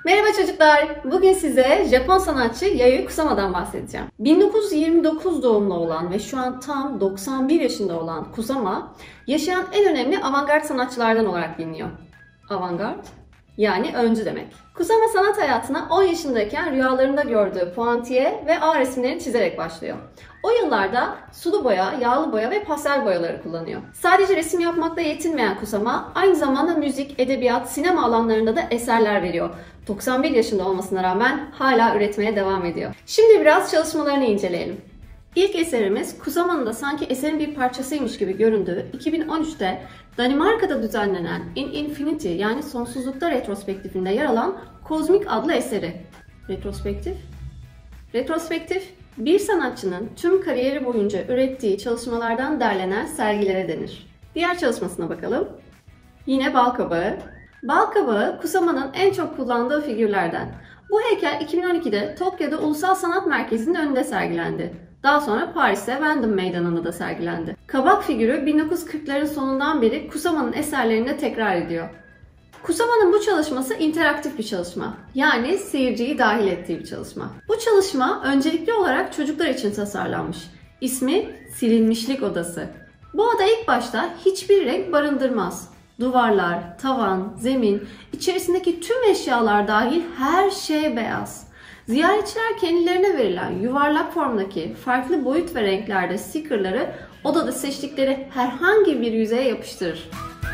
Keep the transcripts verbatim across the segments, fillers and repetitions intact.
Merhaba çocuklar. Bugün size Japon sanatçı Yayoi Kusama'dan bahsedeceğim. bin dokuz yüz yirmi dokuz doğumlu olan ve şu an tam doksan bir yaşında olan Kusama, yaşayan en önemli avantgard sanatçılardan olarak biliniyor. Avantgard yani öncü demek. Kusama sanat hayatına on yaşındayken rüyalarında gördüğü puantiye ve ağ resimlerini çizerek başlıyor. O yıllarda sulu boya, yağlı boya ve pastel boyaları kullanıyor. Sadece resim yapmakla yetinmeyen Kusama aynı zamanda müzik, edebiyat, sinema alanlarında da eserler veriyor. doksan bir yaşında olmasına rağmen hala üretmeye devam ediyor. Şimdi biraz çalışmalarını inceleyelim. İlk eserimiz Kusama'nın da sanki eserin bir parçasıymış gibi göründüğü iki bin on üçte Danimarka'da düzenlenen In Infinity yani Sonsuzlukta retrospektifinde yer alan Kozmik adlı eseri. Retrospektif? Retrospektif, bir sanatçının tüm kariyeri boyunca ürettiği çalışmalardan derlenen sergilere denir. Diğer çalışmasına bakalım. Yine bal kabağı. Bal kabağı, Kusama'nın en çok kullandığı figürlerden. Bu heykel iki bin on ikide Tokyo'da Ulusal Sanat Merkezi'nin önünde sergilendi. Daha sonra Paris'te Vendôme Meydanı'nda da sergilendi. Kabak figürü bin dokuz yüz kırkların sonundan beri Kusama'nın eserlerinde tekrar ediyor. Kusama'nın bu çalışması interaktif bir çalışma. Yani seyirciyi dahil ettiği bir çalışma. Bu çalışma öncelikli olarak çocuklar için tasarlanmış. İsmi Silinmişlik Odası. Bu oda ilk başta hiçbir renk barındırmaz. Duvarlar, tavan, zemin, içerisindeki tüm eşyalar dahil her şey beyaz. Ziyaretçiler kendilerine verilen yuvarlak formdaki farklı boyut ve renklerde stickerları odada seçtikleri herhangi bir yüzeye yapıştırır.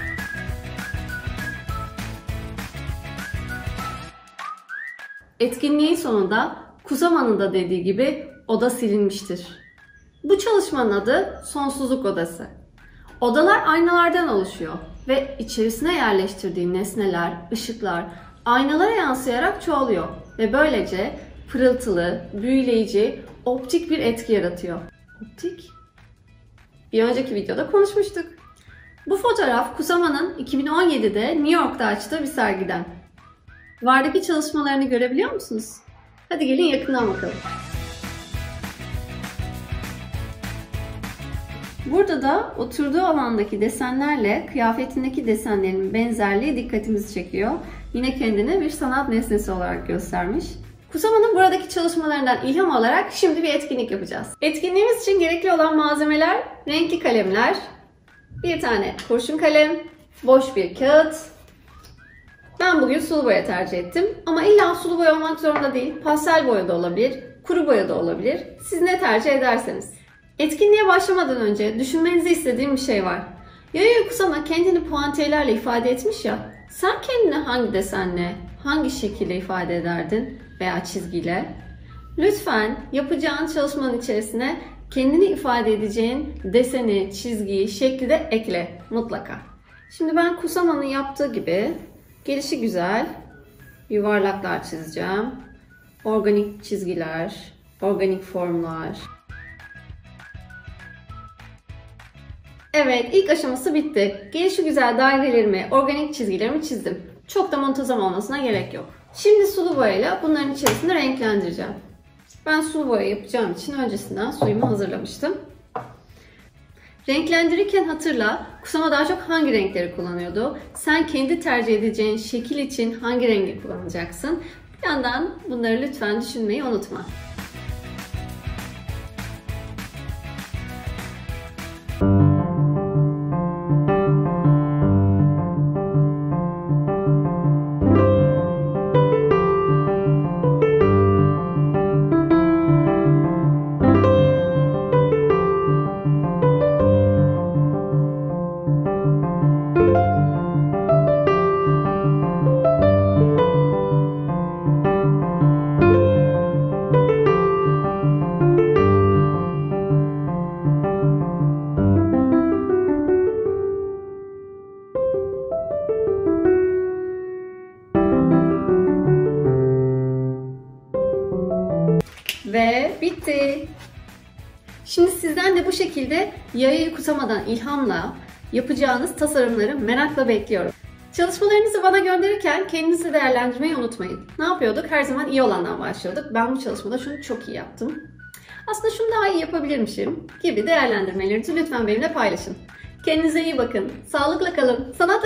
Etkinliğin sonunda Kusama'nın da dediği gibi oda silinmiştir. Bu çalışmanın adı Sonsuzluk Odası. Odalar aynalardan oluşuyor ve içerisine yerleştirdiği nesneler, ışıklar aynalara yansıyarak çoğalıyor ve böylece pırıltılı, büyüleyici, optik bir etki yaratıyor. Optik? Bir önceki videoda konuşmuştuk. Bu fotoğraf Kusama'nın iki bin on yedide New York'ta açtığı bir sergiden. Duvardaki çalışmalarını görebiliyor musunuz? Hadi gelin yakından bakalım. Burada da oturduğu alandaki desenlerle kıyafetindeki desenlerin benzerliği dikkatimizi çekiyor. Yine kendini bir sanat nesnesi olarak göstermiş. Kusama'nın buradaki çalışmalarından ilham alarak şimdi bir etkinlik yapacağız. Etkinliğimiz için gerekli olan malzemeler renkli kalemler, bir tane kurşun kalem, boş bir kağıt. Ben bugün sulu boya tercih ettim ama illa sulu boya olmak zorunda değil. Pastel boya da olabilir, kuru boya da olabilir. Siz ne tercih ederseniz. Etkinliğe başlamadan önce düşünmenizi istediğim bir şey var. Yayoi Kusama kendini puantiyelerle ifade etmiş ya. Sen kendini hangi desenle, hangi şekilde ifade ederdin veya çizgiyle? Lütfen yapacağın çalışmanın içerisine kendini ifade edeceğin deseni, çizgiyi, şekli de ekle mutlaka. Şimdi ben Kusama'nın yaptığı gibi gelişi güzel yuvarlaklar çizeceğim. Organik çizgiler, organik formlar. Evet, ilk aşaması bitti. Gelişi güzel dairelerimi, organik çizgilerimi çizdim. Çok da muntazam olmasına gerek yok. Şimdi sulu boyayla bunların içerisinde renklendireceğim. Ben sulu boya yapacağım için öncesinden suyumu hazırlamıştım. Renklendirirken hatırla, Kusama daha çok hangi renkleri kullanıyordu? Sen kendi tercih edeceğin şekil için hangi rengi kullanacaksın? Bir yandan bunları lütfen düşünmeyi unutma. Ve bitti. Şimdi sizden de bu şekilde Yayoi Kusama'dan ilhamla yapacağınız tasarımları merakla bekliyorum. Çalışmalarınızı bana gönderirken kendinizi değerlendirmeyi unutmayın. Ne yapıyorduk? Her zaman iyi olandan başlıyorduk. Ben bu çalışmada şunu çok iyi yaptım. Aslında şunu daha iyi yapabilirmişim gibi değerlendirmelerinizi lütfen benimle paylaşın. Kendinize iyi bakın. Sağlıkla kalın. Sanat